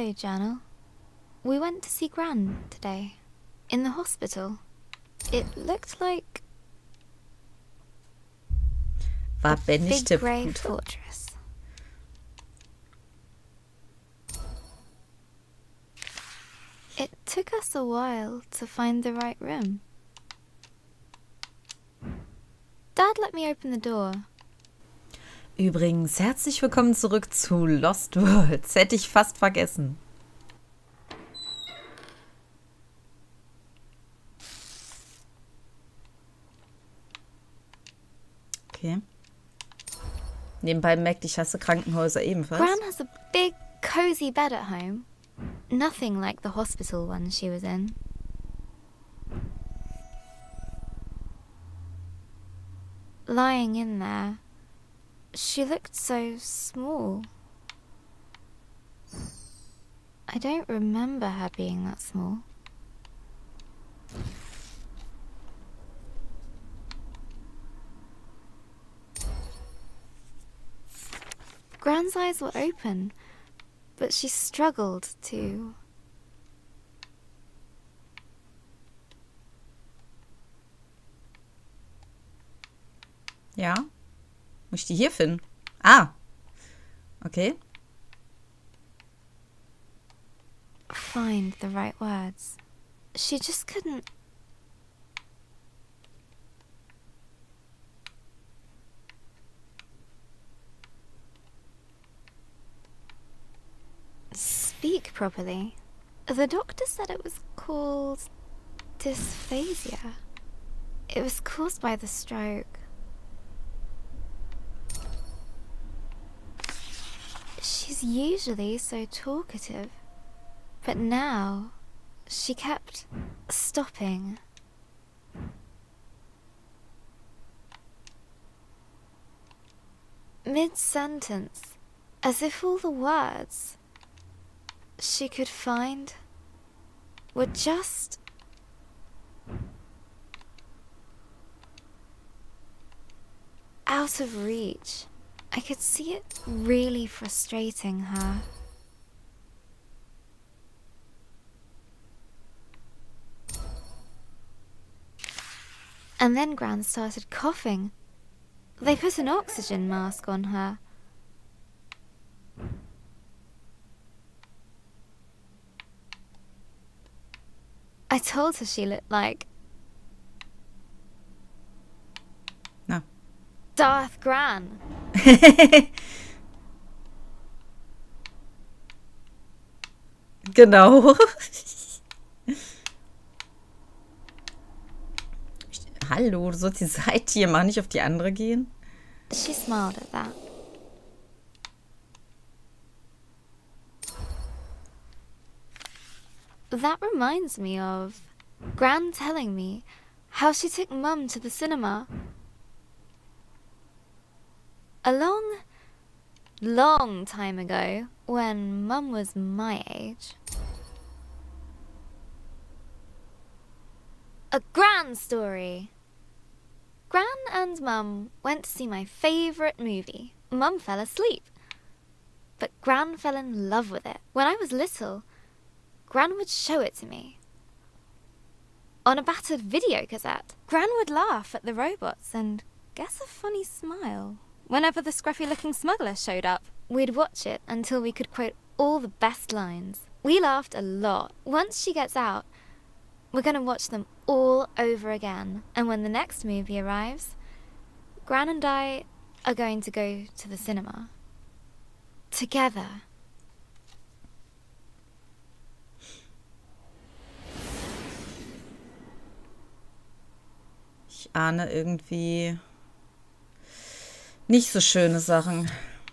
Hello, Journal. We went to see Gran today. In the hospital. It looked like War Ben nicht der big grey Bruder? fortress. It took us a while to find the right room. Dad let me open the door. Übrigens, herzlich willkommen zurück zu Lost Worlds. Hätte ich fast vergessen. Okay. Nebenbei merkt, ich hasse Krankenhäuser ebenfalls. Gran has a big, cozy bed at home. Nothing like the hospital one she was in. Lying in there, she looked so small. I don't remember her being that small. Gran's eyes were open, but she struggled to... Ja. Muss ich die hier finden? Ah. Okay. find the right words. She just couldn't... speak properly. The doctor said it was called dysphasia. It was caused by the stroke. She's usually so talkative, but now she kept stopping. Mid-sentence, as if all the words she could find were just out of reach. I could see it really frustrating her. And then Gran started coughing. They put an oxygen mask on her. I told her she looked like Na. Darth Gran. Genau. Hallo, du sollst die Seite hier mal nicht auf die andere gehen. She smiled at that. That reminds me of Gran telling me how she took Mum to the cinema. A long, long time ago, when Mum was my age. A Gran story! Gran and Mum went to see my favourite movie. Mum fell asleep, but Gran fell in love with it. When I was little, Gran would show it to me on a battered video cassette. Gran would laugh at the robots and guess a funny smile whenever the scruffy-looking smuggler showed up. We'd watch it until we could quote all the best lines. We laughed a lot. Once she gets out, we're going to watch them all over again. And when the next movie arrives, Gran and I are going to go to the cinema. Together. Ich ahne irgendwie nicht so schöne Sachen.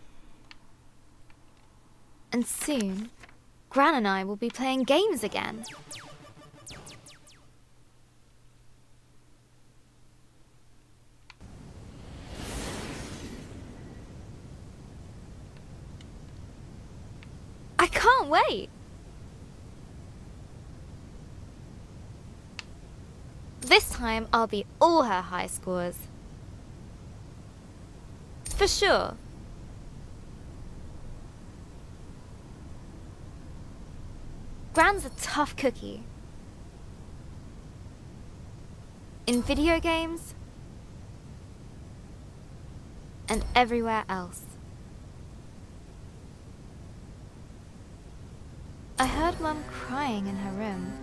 And soon, Gran and I will be playing games again. I can't wait! This time I'll beat all her high scores. For sure. Gran's a tough cookie. In video games and everywhere else. I heard Mum crying in her room.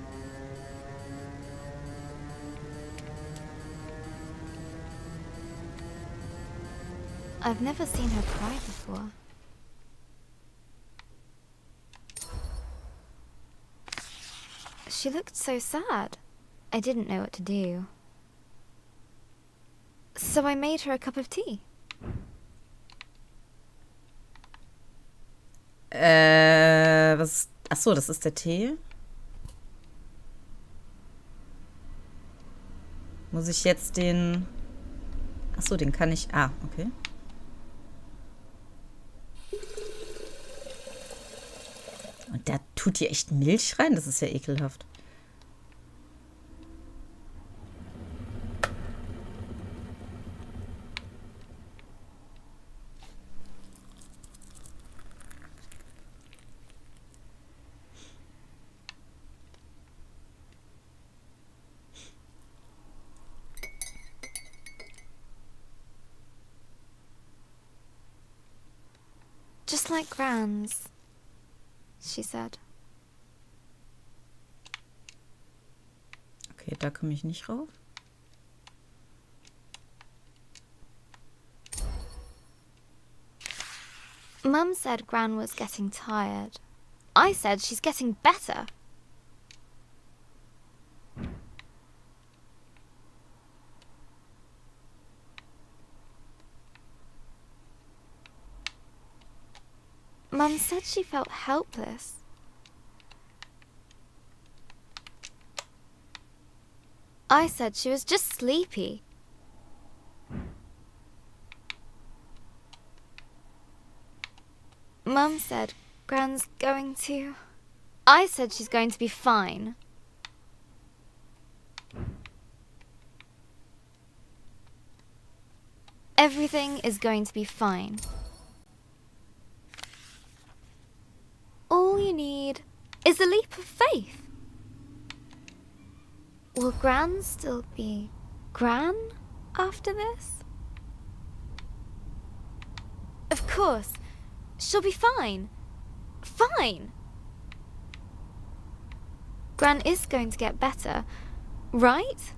I've never seen her cry before. She looked so sad. I didn't know what to do. So I made her a cup of tea. Was? Ach so, das ist der Tee. Muss ich jetzt den... Ach so, den kann ich... Ah, okay. Und da tut ihr echt Milch rein? Das ist ja ekelhaft. Just like Gran's, she said. Okay, da komme ich nicht rauf. Mum said Gran was getting tired. I said she's getting better. Mum said she felt helpless. I said she was just sleepy. Mum said Gran's going to... I said she's going to be fine. Everything is going to be fine. All you need is a leap of faith. Will Gran still be Gran after this? Of course. She'll be fine. Fine. Gran is going to get better, right?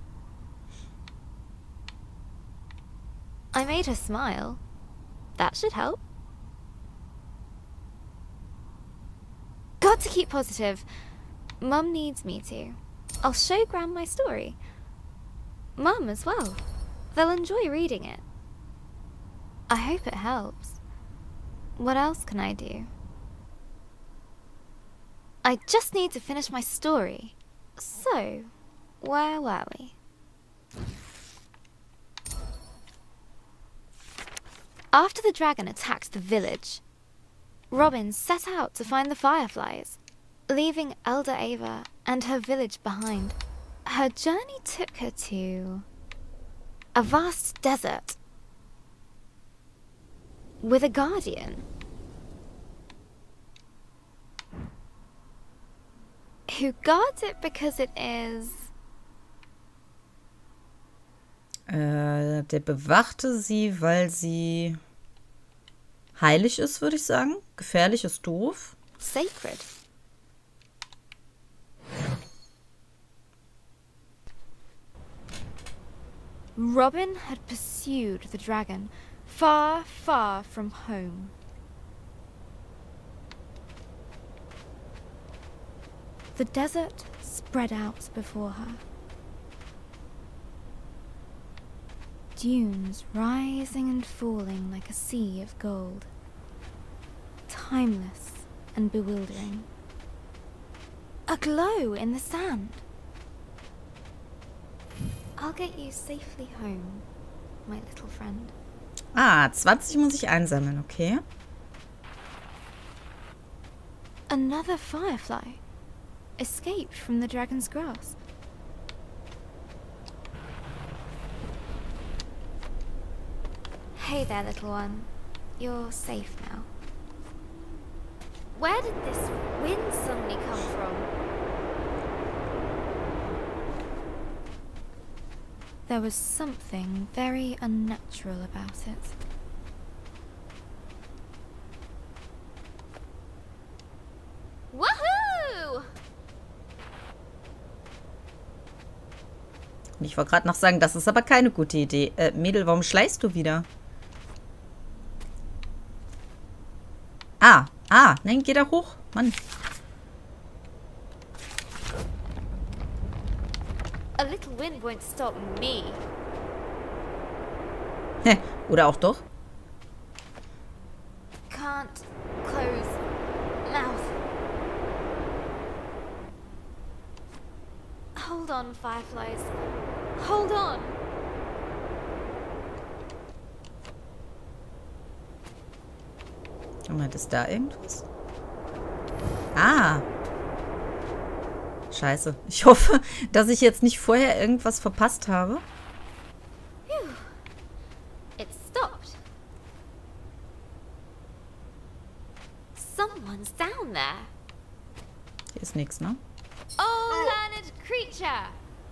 I made her smile. That should help. Got to keep positive. Mum needs me to. I'll show Gran my story. Mum as well. They'll enjoy reading it. I hope it helps. What else can I do? I just need to finish my story. So, where were we? After the dragon attacked the village, Robin set out to find the fireflies, leaving Elder Ava and her village behind. Her journey took her to a vast desert with a guardian who guards it because it is... Der bewachte sie, weil sie heilig ist, würde ich sagen. Gefährlich ist doof. Sacred. Robin had pursued the dragon far, far from home. The desert spread out before her. Dunes rising and falling like a sea of gold. Timeless and bewildering. A glow in the sand. I'll get you safely home, my little friend. Ah, 20 muss ich einsammeln, okay. Another firefly escaped from the dragon's grasp. Hey there, little one. You're safe now. Where did this wind suddenly come from? There was something very unnatural about it. Woohoo! Und ich wollte gerade noch sagen, das ist aber keine gute Idee. Mädel, warum schleichst du wieder? Nein, geh da hoch. Mann. A little wind won't stop me. Oder auch doch? Can't close mouth. Hold on, fireflies. Hold on. Moment, ist da irgendwas? Scheiße. Ich hoffe, dass ich jetzt nicht vorher irgendwas verpasst habe. It stopped. Someone's down there. Hier ist nichts, ne? Oh, learned creature.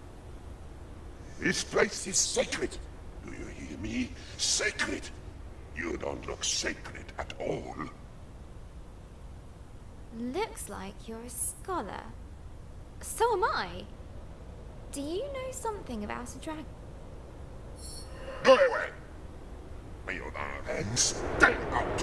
This place is sacred. Do you hear me? Sacred. You don't look sacred at all. Looks like you're a scholar. So am I. Do you know something about a dragon? Go away! And stay out!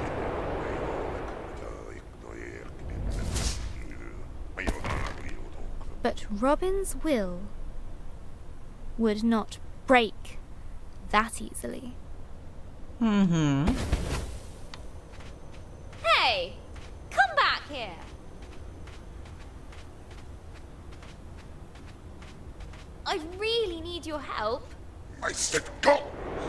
But Robin's will would not break that easily. Mhm. Hey! Come back here! I really need your help. I said go!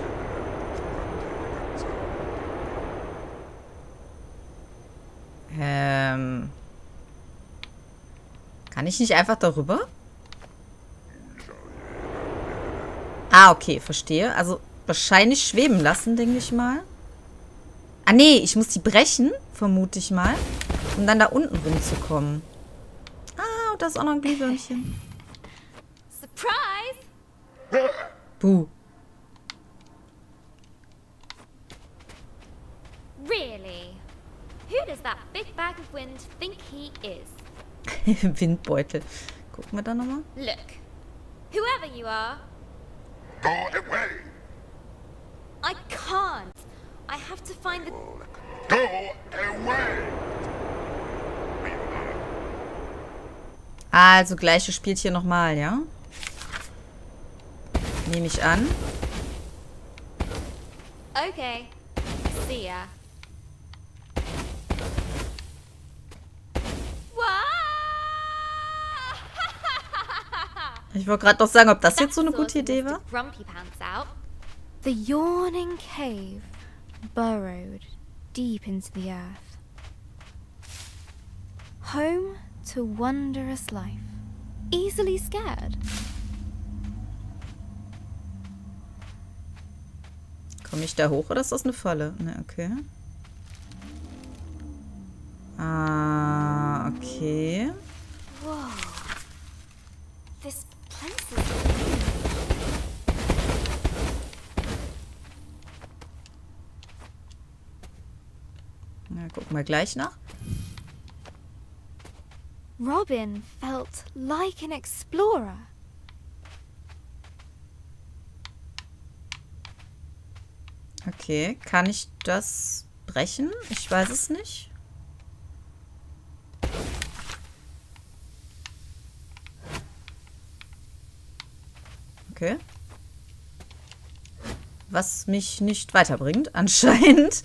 Kann ich nicht einfach darüber? Okay, verstehe. Also wahrscheinlich schweben lassen, denke ich mal. Nee, ich muss die brechen, vermute ich mal, um dann da unten rumzukommen. Und da ist auch noch ein Glühwürmchen. Surprise! Buh. Really? Who does that big bag of wind think he is? Windbeutel. Gucken wir da nochmal. Look, whoever you are, Go away! I can't. I have to find the... Go away! Also gleiches Spielchen nochmal, ja? Nehme ich an. Okay. See ya. Ich wollte gerade noch sagen, ob das jetzt so eine gute Idee war. Grumpy pants out. The yawning cave burrowed deep into the earth. Home to wondrous life. Easily scared. Komme ich da hoch oder ist das eine Falle? Ne, okay. Okay. Whoa. This place is... Na, gucken wir gleich nach. Robin felt like an explorer. Okay, kann ich das brechen? Ich weiß es nicht. Okay. Was mich nicht weiterbringt, anscheinend.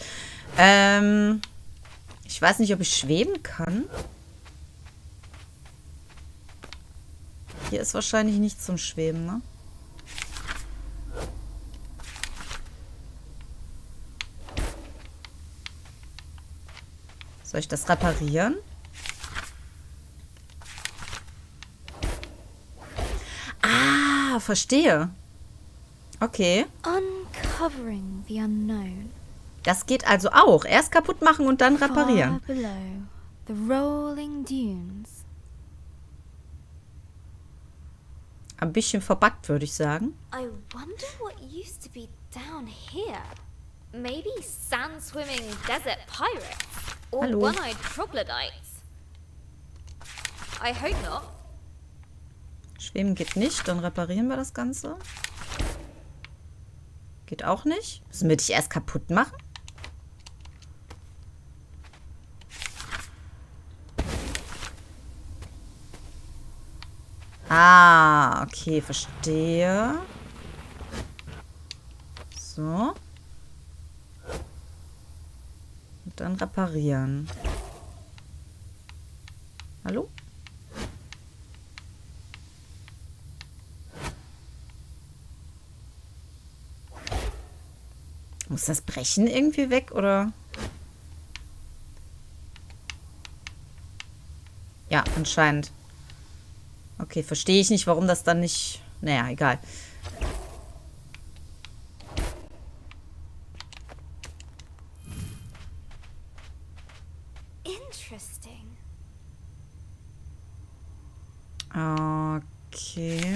Ich weiß nicht, ob ich schweben kann. Hier ist wahrscheinlich nichts zum Schweben, ne? Soll ich das reparieren? Verstehe. Okay. Uncovering the unknown. Das geht also auch. Erst kaputt machen und dann reparieren. Far below, the rolling dunes. ein bisschen verbuggt, würde ich sagen. I wonder what used to be down here. Maybe sand-swimming desert pirates or Hallo. one-eyed troglodytes. I hope not. Schwimmen geht nicht, dann reparieren wir das Ganze. Geht auch nicht. Müssen wir dich erst kaputt machen? Ah, okay, verstehe. So. Und dann reparieren. Hallo? Muss das Brechen irgendwie weg, oder? Ja, anscheinend. Okay, verstehe ich nicht, warum das dann nicht... Naja, egal. Interesting. Okay.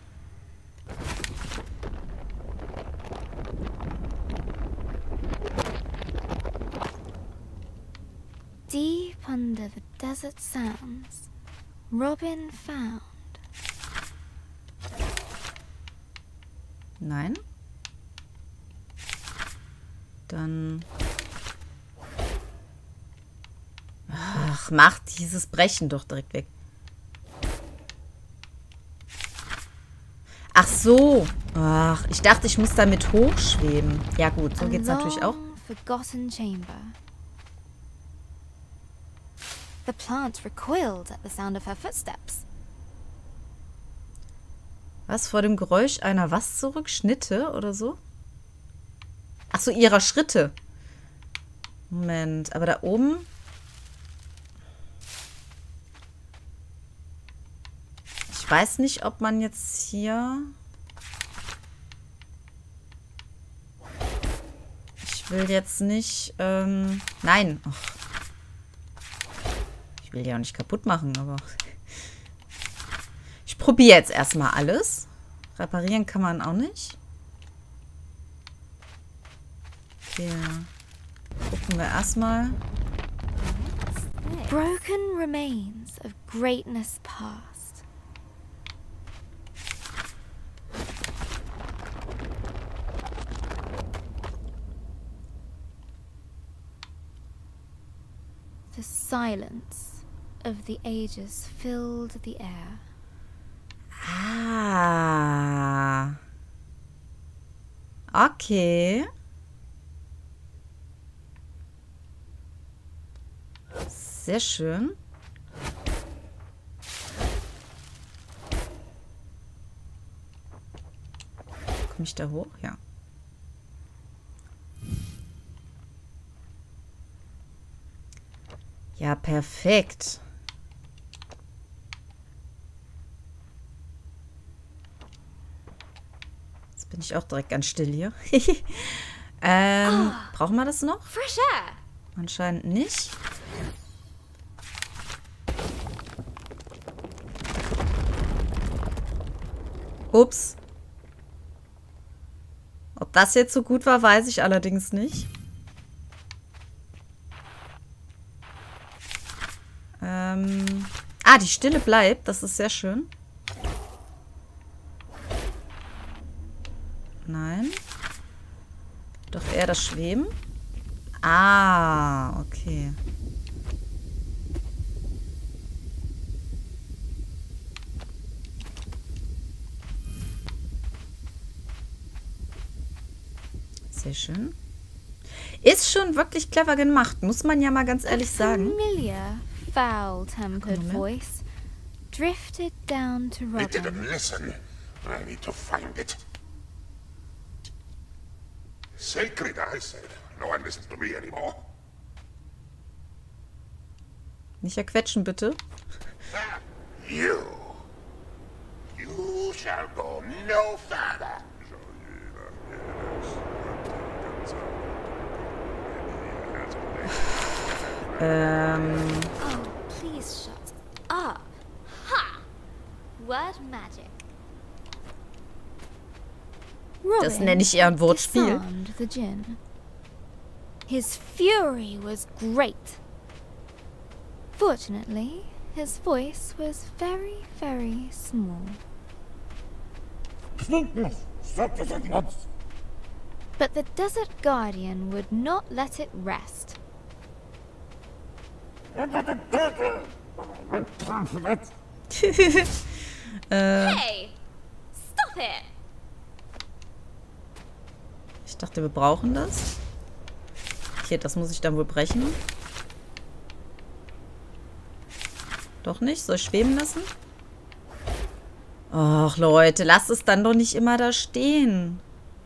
Deep under the desert sands, Robin found. Nein. Dann... Ach, mach dieses Brechen doch direkt weg. Ach so. Ach, ich dachte, ich muss damit hochschweben. Ja gut, so geht's natürlich auch. Forgotten chamber. The plant recoiled at the sound of her footsteps. Was, vor dem Geräusch einer was zurück? Schnitte oder so? Ach so, ihrer Schritte. Moment, aber da oben... Ich weiß nicht, ob man jetzt hier... Ich will jetzt nicht... Nein. Och. Ich will die auch nicht kaputt machen, aber... Ich probiere jetzt erstmal alles. Reparieren kann man auch nicht. Okay. Gucken wir erstmal. Broken remains of greatness past. The silence of the ages filled the air. Ah. Okay. Sehr schön. Komme ich da hoch? Ja. Ja, perfekt. Jetzt bin ich auch direkt ganz still hier. Brauchen wir das noch? Fresh air! Anscheinend nicht. Ups. Ob das jetzt so gut war, weiß ich allerdings nicht. Die Stille bleibt. Das ist sehr schön. Nein. Doch eher das Schweben. Ah, okay. Sehr schön. Ist schon wirklich clever gemacht, muss man ja mal ganz ehrlich sagen. Familiar, foul-tempered voice drifted down to They didn't Robin. listen. I need to find it. Sacred, I said. No one listens to me anymore. Nicht erquetschen, bitte. You shall go no further. Oh, please shut up. Ha! Word magic. Das nenne ich eher ein Wortspiel. disarmed the djinn. His fury was great. Fortunately, his voice was very, very small. But the Desert Guardian would not let it rest. Hey! Stop it! Ich dachte, wir brauchen das. Okay, das muss ich dann wohl brechen. Doch nicht? Soll ich schweben lassen? Och, Leute, lasst es dann doch nicht immer da stehen.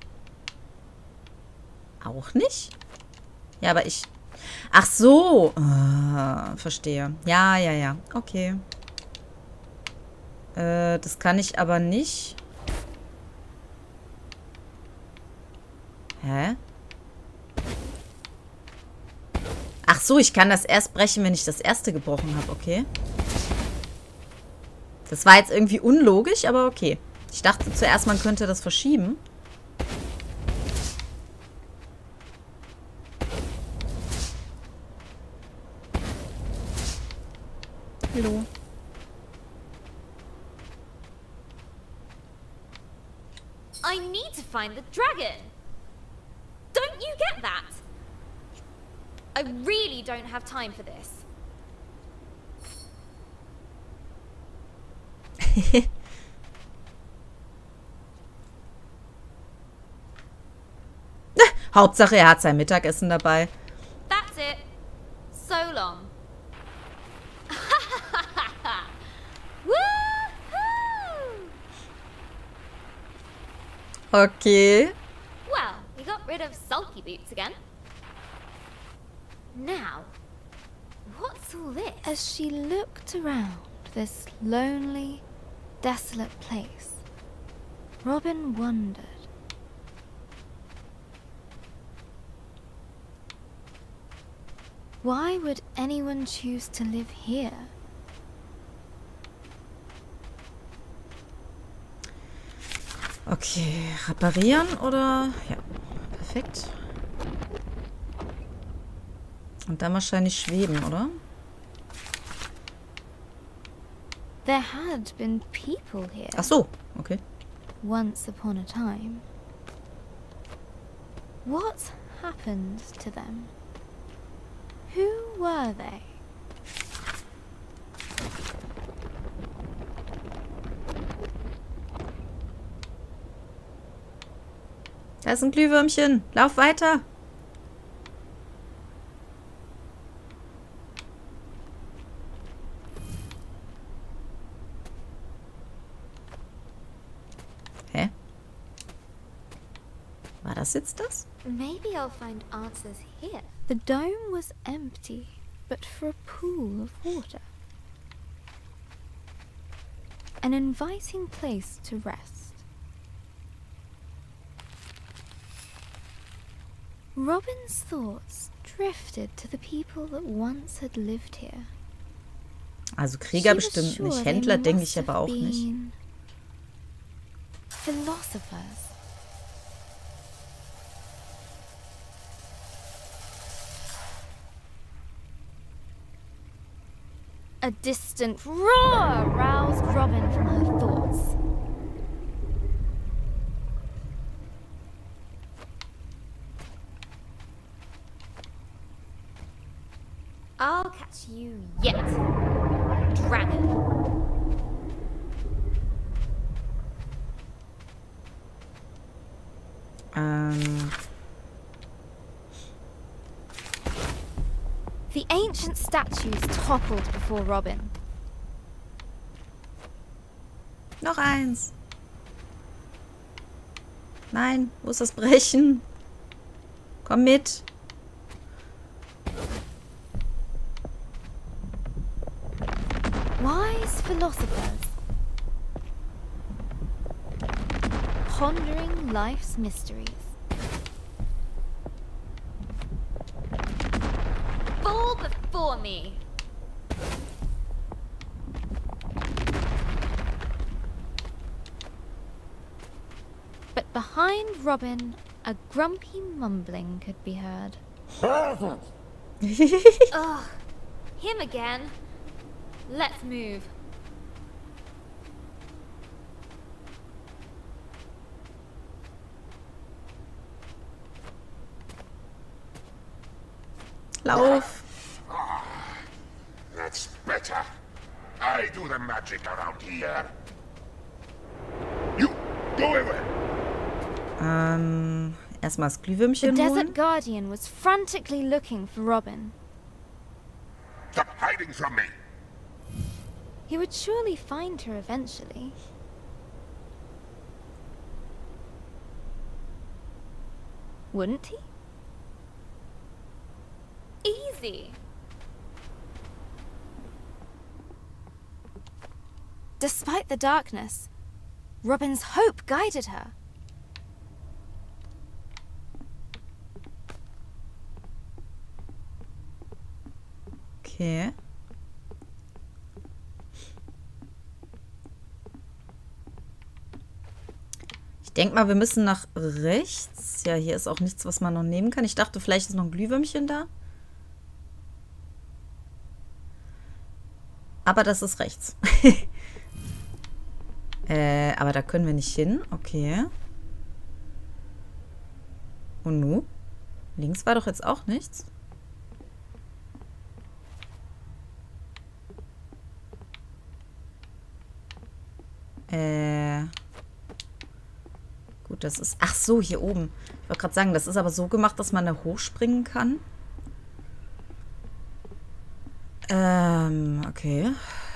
Auch nicht? Ja, aber ich... Ach so. Ah, verstehe. Ja, ja, ja. Okay. Das kann ich aber nicht. Hä? Ach so, ich kann das erst brechen, wenn ich das erste gebrochen habe. Okay. Das war jetzt irgendwie unlogisch, aber okay. Ich dachte zuerst, man könnte das verschieben. Hallo. I need to find the dragon. Don't you get that? I really don't have time for this. Hauptsache, er hat sein Mittagessen dabei. That's it. So long. Woohoo! Okay. Well, we got rid of Sulky Boots again. Now, what's all this? As she looked around this lonely, desolate place, Robin wondered. Why would anyone choose to live here? Okay, reparieren oder... Ja, perfekt. Und dann wahrscheinlich schweben, oder? There had been people here. Ach so, okay. Once upon a time. What happened to them? Who were they? Da ist ein Glühwürmchen. Lauf weiter. Hä? War das jetzt das? Maybe I'll find answers here. The dome was empty, but for a pool of water. An inviting place to rest. Robin's thoughts drifted to the people that once had lived here. Also Krieger She was bestimmt sure nicht. they Händler denke must ich aber have auch nicht. been Philosophers. A distant roar roused Robin from her thoughts. I'll catch you yet, dragon. The ancient statues toppled before Robin. Noch eins. Nein, wo ist das Brechen? Komm mit. Wise philosophers, pondering life's mysteries. Fall before me. But behind Robin, a grumpy mumbling could be heard. Ugh, him again. Let's move. Lauf. That's better. I do the magic around here. You, go away. Erstmal das The Glühwürmchen Desert holen. Guardian was frantically looking for Robin. Stop hiding from me. He would surely find her eventually. Wouldn't he? Easy. Despite the darkness, Robin's hope guided her. Okay. Ich denke mal, wir müssen nach rechts. Ja, hier ist auch nichts, was man noch nehmen kann. Ich dachte, vielleicht ist noch ein Glühwürmchen da. Aber das ist rechts. Aber da können wir nicht hin. Okay. Und nu? Links war doch jetzt auch nichts. Gut, das ist... Ach so, hier oben. Ich wollte gerade sagen, das ist aber so gemacht, dass man da hochspringen kann. Okay.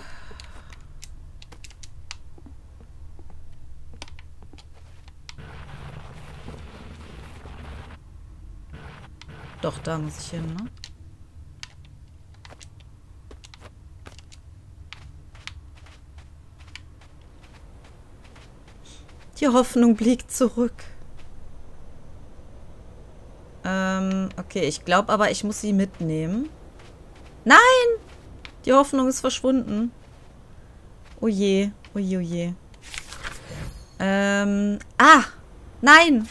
Doch, da muss ich hin, ne? Die Hoffnung blickt zurück. Okay, ich glaube aber, ich muss sie mitnehmen. Nein! Die Hoffnung ist verschwunden. Oh je, oh je, oh je. Nein!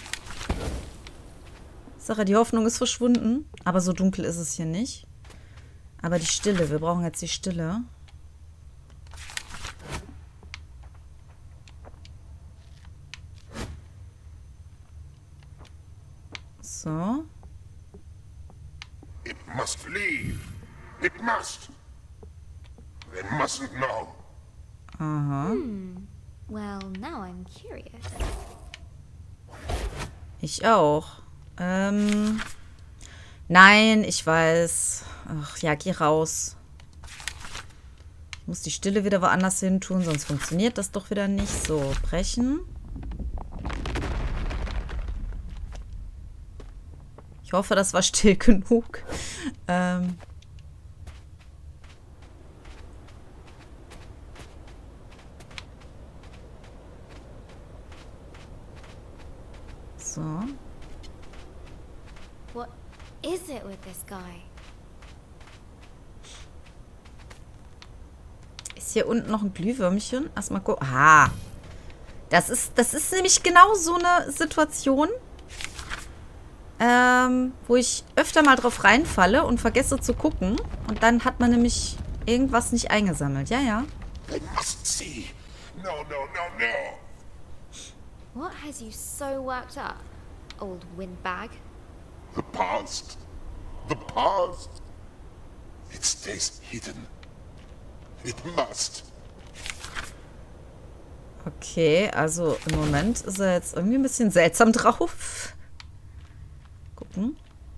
Sache, die Hoffnung ist verschwunden. Aber so dunkel ist es hier nicht. Aber die Stille, wir brauchen jetzt die Stille. So. It must leave. It must. They mustn't know. Aha. Well, now I'm curious. Ich auch. Nein, ich weiß. Ach ja, geh raus. Ich muss die Stille wieder woanders hin tun, sonst funktioniert das doch wieder nicht. So, brechen. Ich hoffe, das war still genug. So. What is it with this guy? Ist hier unten noch ein Glühwürmchen? Erstmal gucken. Ah. Das ist nämlich genau so eine Situation, wo ich öfter mal drauf reinfalle und vergesse zu gucken. Und dann hat man nämlich irgendwas nicht eingesammelt. Ja, ja. They must see. No, no, no, no. What has you so worked up, old windbag? The past. The past. It stays hidden. It must. Okay, also im Moment ist er jetzt irgendwie ein bisschen seltsam drauf. Gucken.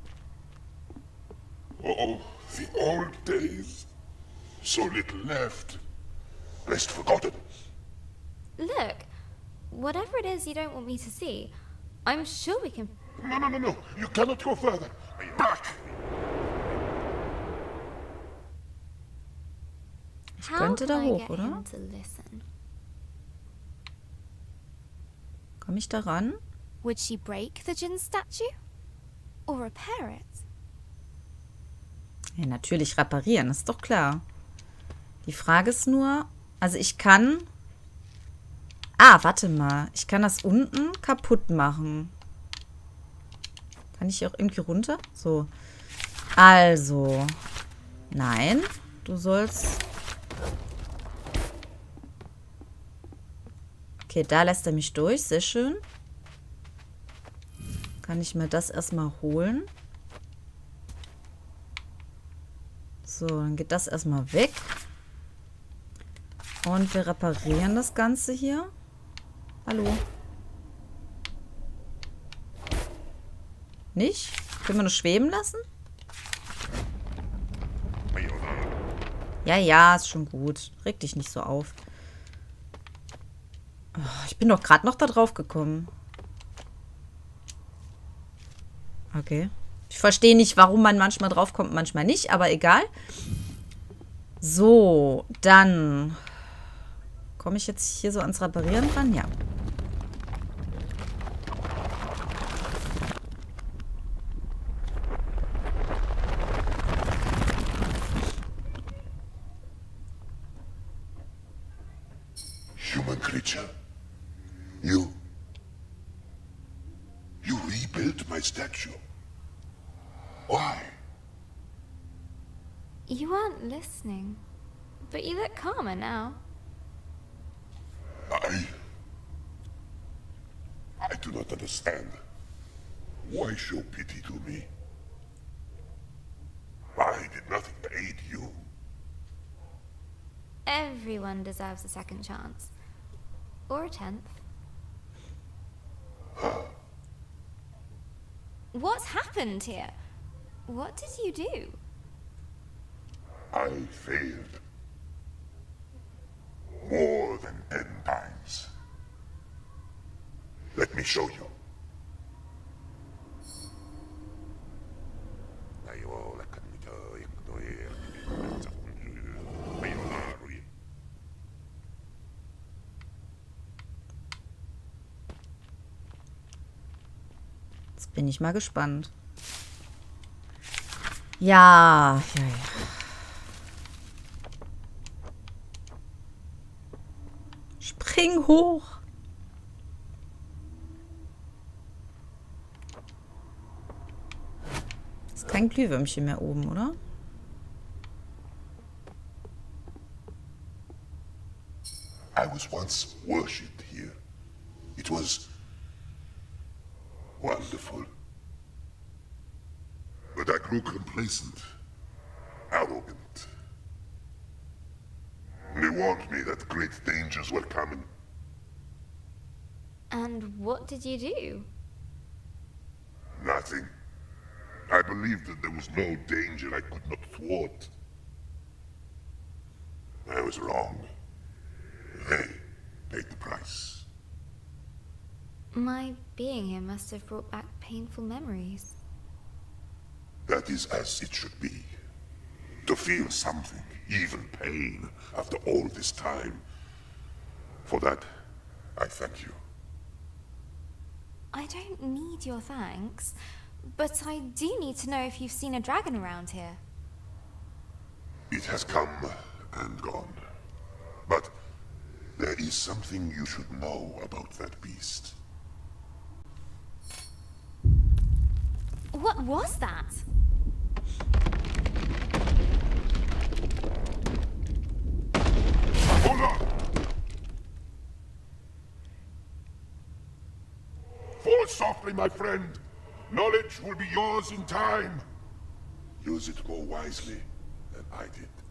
Oh, the old days. So little left. Best forgotten. Look, whatever it is you don't want me to see, I'm sure we can... No, no, no, no. You cannot go further. Back. Ich How könnte da can I hoch, get oder? him to listen? Komme ich da ran? Would she break the Jinn statue? Or repair it? Ja, natürlich reparieren, ist doch klar. Die Frage ist nur, also ich kann... Ah, warte mal. Ich kann das unten kaputt machen. Kann ich hier auch irgendwie runter? So. Also. Nein. Du sollst... Okay, da lässt er mich durch. Sehr schön. Kann ich mir das erstmal holen. So, dann geht das erstmal weg. Und wir reparieren das Ganze hier. Hallo. Nicht? Können wir nur schweben lassen? Ja, ja, ist schon gut. Reg dich nicht so auf. Oh, ich bin doch gerade noch da drauf gekommen. Okay. Ich verstehe nicht, warum man manchmal draufkommt, manchmal nicht, aber egal. So, dann komme ich jetzt hier so ans Reparieren ran? Ja. Human creature. You rebuilt my statue. Why? You weren't listening, but you look calmer now. I do not understand. Why show pity to me? I did nothing to aid you. Everyone deserves a second chance. Or a 10th. What's happened here? What did you do? I failed. More than 10 times. Let me show you. Jetzt bin ich mal gespannt. Ja, ja, ja. Spring hoch. Ist kein Glühwürmchen mehr oben, oder? I was once worshipped here. It was wonderful. But I grew complacent, arrogant. They warned me that great dangers were coming. And what did you do? Nothing. I believed that there was no danger I could not thwart. I was wrong. They paid the price. My being here must have brought back painful memories. That is as it should be. To feel something, even pain, after all this time. For that, I thank you. I don't need your thanks, but I do need to know if you've seen a dragon around here. It has come and gone. But there is something you should know about that beast. What was that? Hold on! Fall softly, my friend. Knowledge will be yours in time. Use it more wisely than I did.